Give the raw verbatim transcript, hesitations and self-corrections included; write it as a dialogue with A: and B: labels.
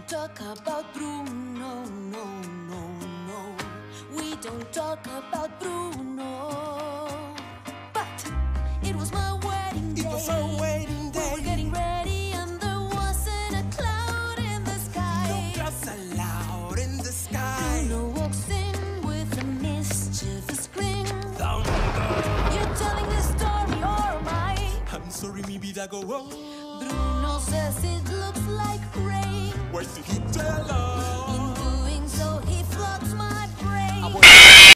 A: talk about Bruno, no, no, no. We don't talk about Bruno. But it was my wedding day.
B: It was our wedding day.
A: We were getting ready and there wasn't a cloud in the sky.
B: No clouds allowed in the sky.
A: Bruno walks in with a mischievous grin.
B: Thunder.
A: You're telling this story or am I?
B: I'm sorry, maybe that go wrong.
A: Bruno says it looks like rain.
B: Why did he tell us?
A: In